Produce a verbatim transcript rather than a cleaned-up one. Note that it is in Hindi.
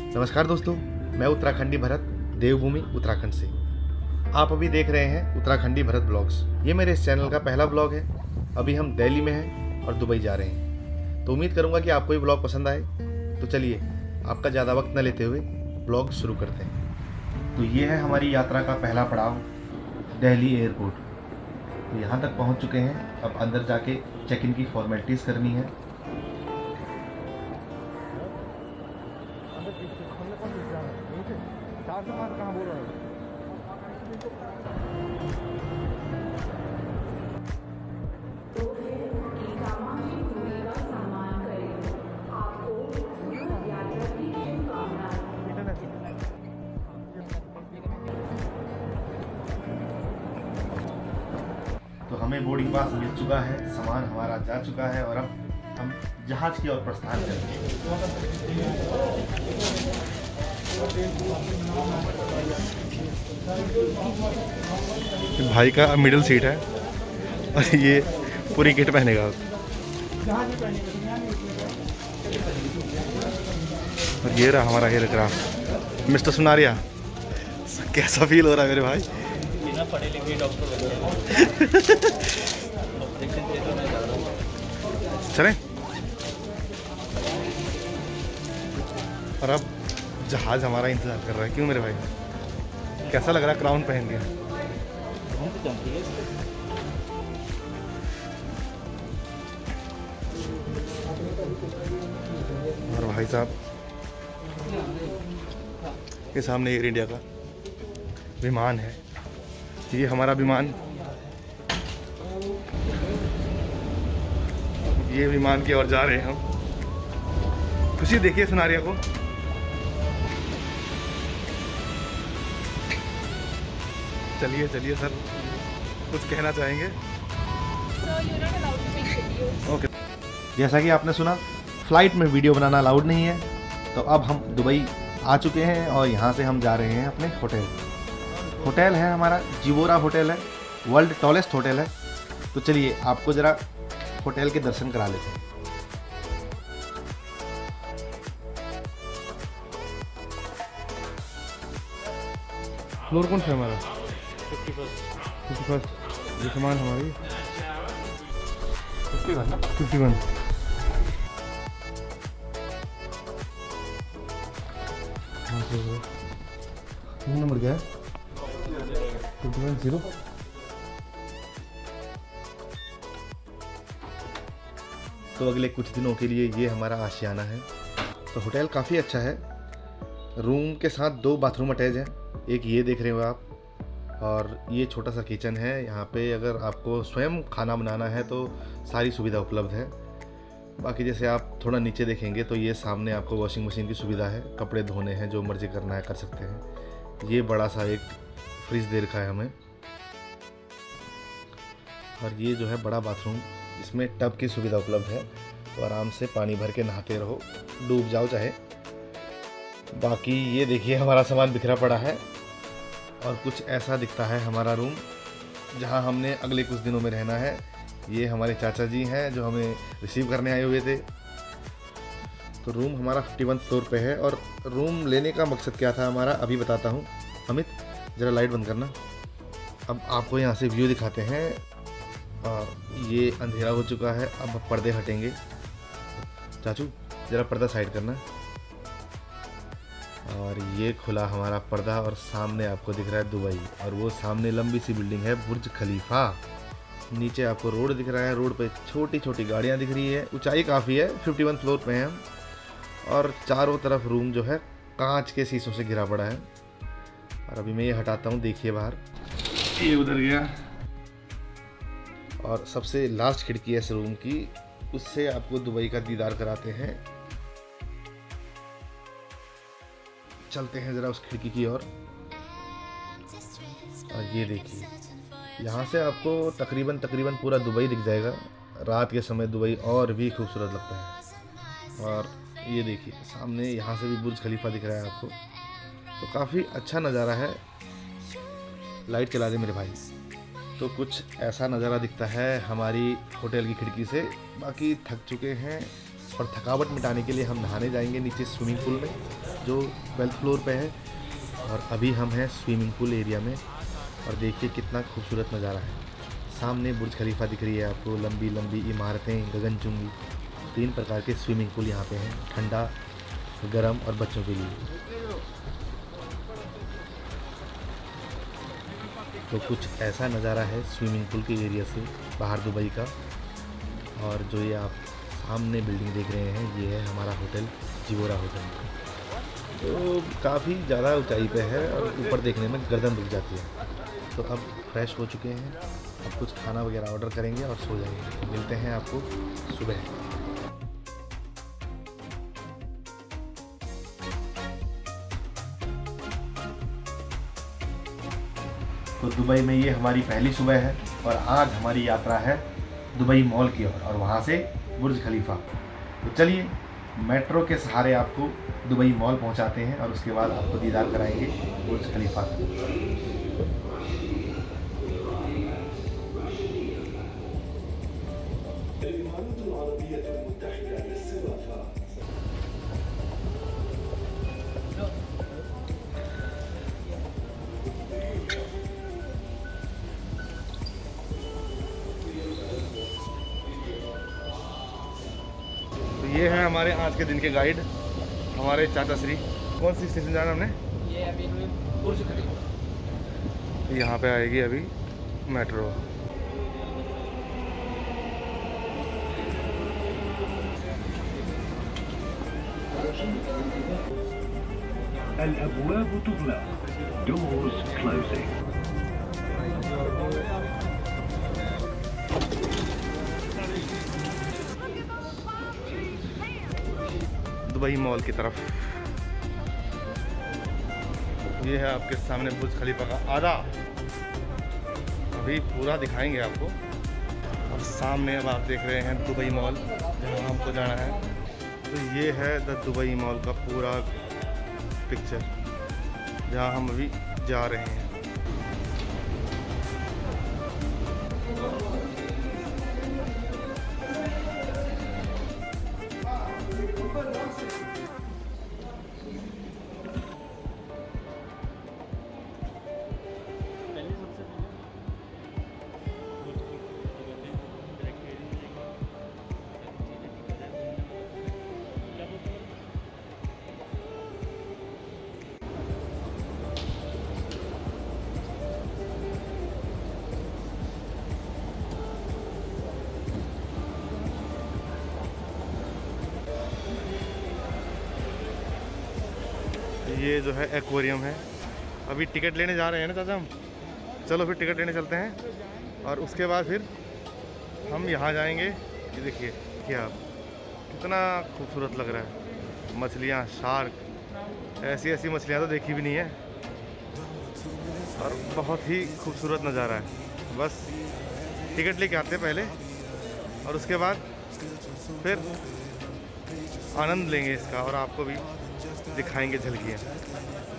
नमस्कार दोस्तों, मैं उत्तराखंडी भरत देवभूमि उत्तराखंड से। आप अभी देख रहे हैं उत्तराखंडी भरत ब्लॉग्स। ये मेरे इस चैनल का पहला ब्लॉग है। अभी हम दिल्ली में हैं और दुबई जा रहे हैं, तो उम्मीद करूंगा कि आपको ये ब्लॉग पसंद आए। तो चलिए आपका ज़्यादा वक्त न लेते हुए ब्लॉग शुरू करते हैं। तो ये है हमारी यात्रा का पहला पड़ाव, दिल्ली एयरपोर्ट। तो यहाँ तक पहुँच चुके हैं। अब अंदर जाके चेक इन की फॉर्मेलिटीज़ करनी है। तो हमें बोर्डिंग पास मिल चुका है, सामान हमारा जा चुका है और अब हम जहाज की ओर प्रस्थान करेंगे। भाई का मिडिल सीट है और ये पूरी किट पहनेगा। और ये रहा हमारा एयरक्राफ्ट। मिस्टर सुनारिया, कैसा फील हो रहा है मेरे भाई? बिना पढ़े लिखे डॉक्टर चलें। और अब जहाज हमारा इंतजार कर रहा है। क्यों मेरे भाई, कैसा लग रहा है क्राउन पहन के? और भाई साहब के सामने एयर इंडिया का विमान है। ये हमारा विमान, ये विमान की ओर जा रहे हैं हम। खुशी देखिए सुनारिया को। चलिए चलिए सर, कुछ कहना चाहेंगे? ओके। जैसा कि आपने सुना, फ्लाइट में वीडियो बनाना अलाउड नहीं है। तो अब हम दुबई आ चुके हैं और यहाँ से हम जा रहे हैं अपने होटल। होटल है हमारा जिवोरा होटल है, वर्ल्ड टॉलेस्ट होटल है। तो चलिए आपको ज़रा होटल के दर्शन करा लेते हैं। फ्लोर कौन सा हमारा? Fifty first. ये सामान हमारी fifty one fifty one number क्या है? Fifty one zero. तो अगले कुछ दिनों के लिए ये हमारा आशियाना है। तो होटल काफ़ी अच्छा है। रूम के साथ दो बाथरूम अटैच हैं। एक ये देख रहे हो आप, और ये छोटा सा किचन है। यहाँ पे अगर आपको स्वयं खाना बनाना है तो सारी सुविधा उपलब्ध है। बाकी जैसे आप थोड़ा नीचे देखेंगे तो ये सामने आपको वॉशिंग मशीन की सुविधा है। कपड़े धोने हैं, जो मर्जी करना है कर सकते हैं। ये बड़ा सा एक फ्रिज दे रखा है हमें। और ये जो है बड़ा बाथरूम, इसमें टब की सुविधा उपलब्ध है। तो आराम से पानी भर के नहाते रहो, डूब जाओ चाहे। बाकी ये देखिए हमारा सामान बिखरा पड़ा है। और कुछ ऐसा दिखता है हमारा रूम, जहां हमने अगले कुछ दिनों में रहना है। ये हमारे चाचा जी हैं जो हमें रिसीव करने आए हुए थे। तो रूम हमारा फिफ्टी वन फ्लोर पे है। और रूम लेने का मकसद क्या था हमारा, अभी बताता हूँ। अमित ज़रा लाइट बंद करना। अब आपको यहाँ से व्यू दिखाते हैं। और ये अंधेरा हो चुका है, अब पर्दे हटेंगे। चाचू ज़रा पर्दा साइड करना। और ये खुला हमारा पर्दा और सामने आपको दिख रहा है दुबई। और वो सामने लंबी सी बिल्डिंग है, बुर्ज खलीफा। नीचे आपको रोड दिख रहा है, रोड पे छोटी छोटी गाड़ियाँ दिख रही है। ऊंचाई काफ़ी है, फिफ्टी वन फ्लोर पे हैं हम। और चारों तरफ रूम जो है कांच के शीशों से घिरा पड़ा है। और अभी मैं ये हटाता हूँ, देखिए बाहर, ये उधर गया। और सबसे लास्ट खिड़की है इस रूम की, उससे आपको दुबई का दीदार कराते हैं। चलते हैं ज़रा उस खिड़की की ओर। और, और ये देखिए, यहाँ से आपको तकरीबन तकरीबन पूरा दुबई दिख जाएगा। रात के समय दुबई और भी खूबसूरत लगता है। और ये देखिए सामने यहाँ से भी बुर्ज खलीफा दिख रहा है आपको। तो काफ़ी अच्छा नज़ारा है। लाइट चला दे मेरे भाई। तो कुछ ऐसा नज़ारा दिखता है हमारी होटल की खिड़की से। बाकी थक चुके हैं और थकावट मिटाने के लिए हम नहाने जाएंगे नीचे स्विमिंग पूल में, जो ट्वेल्थ फ्लोर पे है और अभी हम हैं स्विमिंग पूल एरिया में। और देखिए कितना खूबसूरत नज़ारा है। सामने बुर्ज खलीफा दिख रही है आपको, लंबी लंबी इमारतें, गगनचुंबी। तीन प्रकार के स्विमिंग पूल यहाँ पे हैं, ठंडा, गर्म और बच्चों के लिए। तो कुछ ऐसा नज़ारा है स्विमिंग पूल के एरिया से बाहर दुबई का। और जो ये आप सामने बिल्डिंग देख रहे हैं, ये है हमारा होटल, जिवोरा होटल। तो काफ़ी ज़्यादा ऊंचाई पे है और ऊपर देखने में गर्दन दुख जाती है। तो अब फ्रेश हो चुके हैं, अब कुछ खाना वगैरह ऑर्डर करेंगे और सो जाएंगे। मिलते हैं आपको सुबह। तो दुबई में ये हमारी पहली सुबह है और आज हमारी यात्रा है दुबई मॉल की ओर और वहाँ से बुर्ज खलीफा। तो चलिए मेट्रो के सहारे आपको दुबई मॉल पहुँचाते हैं और उसके बाद आपको दीदार कराएंगे बुर्ज खलीफा। ये है हमारे आज के दिन के गाइड, हमारे चाचा श्री। कौन सी स्टेशन जाना हमने? ये अभी हमें बुर्ज खलीफा। यहाँ पे आएगी अभी metro. الأبواب تغلق. Doors closing. Dubai mall की तरफ। ये है आपके सामने बुर्ज खलीफा का आधा, अभी पूरा दिखाएंगे आपको। और सामने अब आप देख रहे हैं दुबई मॉल, जहाँ हमको जाना है। तो ये है द दुबई मॉल का पूरा पिक्चर, जहाँ हम अभी जा रहे हैं। ये जो है एक्वेरियम है। अभी टिकट लेने जा रहे हैं ना चाचा हम। चलो फिर टिकट लेने चलते हैं और उसके बाद फिर हम यहाँ जाएंगे। ये देखिए क्या कितना खूबसूरत लग रहा है। मछलियाँ, शार्क, ऐसी ऐसी मछलियाँ तो देखी भी नहीं है और बहुत ही खूबसूरत नज़ारा है। बस टिकट लेके आते हैं पहले और उसके बाद फिर आनंद लेंगे इसका और आपको भी दिखाएंगे झलकियाँ।